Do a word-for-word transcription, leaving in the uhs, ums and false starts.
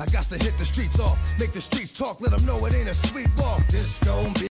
I got to hit the streets off, make the streets talk, let them know it ain't a sweet walk. This gon' be